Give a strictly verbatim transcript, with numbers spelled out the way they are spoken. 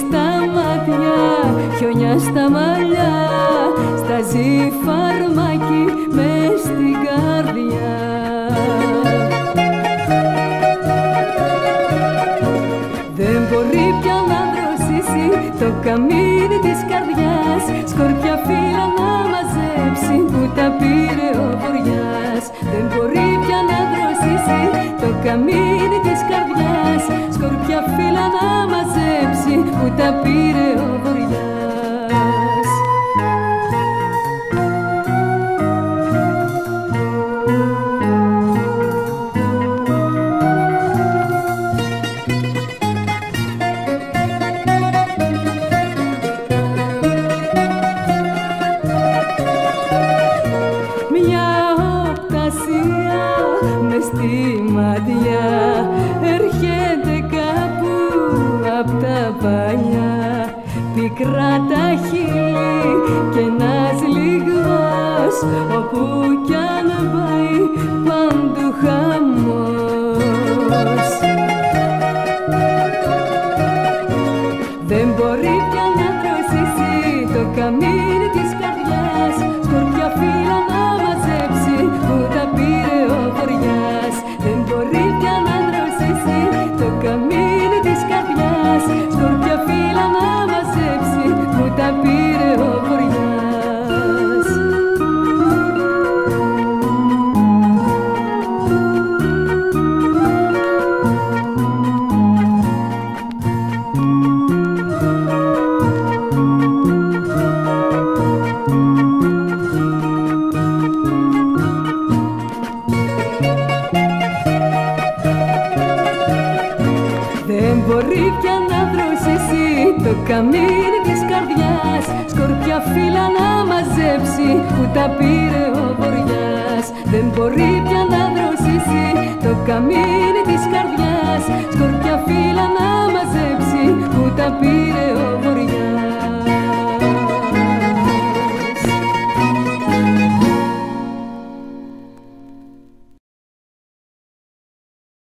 στα μάτια, χιόνια στα μαλλιά, στάζει φαρμάκι μες στην καρδιά. Δεν μπορεί πια να δροσίσει το καμίνι της καρδιάς, σκορπιά φύλλα να μαζέψει που τα πήρε ο βοριάς. Δεν μπορεί πια να δροσίσει το καμίνι της καρδιάς, σκορπιά φύλλα να μαζέψει που τα πήρε ο βοριάς. Στη μάτια έρχεται κάπου απ' τα παλιά, πικρά τα χείλη και ένας λιγμός, όπου κι αν πάει παντού χαμός. Δεν μπορεί πια να δροσίσει το καμίνι της καρδιάς, σκορπιά φύλλα να μαζέψει που τα πήρε ο βοριάς. Δεν μπορεί πια να δροσίσει το καμίνι της καρδιάς, σκορπιά φύλλα να μαζέψει που τα πήρε ο βοριάς. Δεν μπορεί πια να δροσίσει το καμίνι της καρδιάς, σκορπιά φύλλα να μαζέψει που τα πήρε ο βοριάς. Δεν μπορεί πια να δροσίσει το καμίνι της καρδιάς, σκορπιά φύλλα να μαζέψει που τα πήρε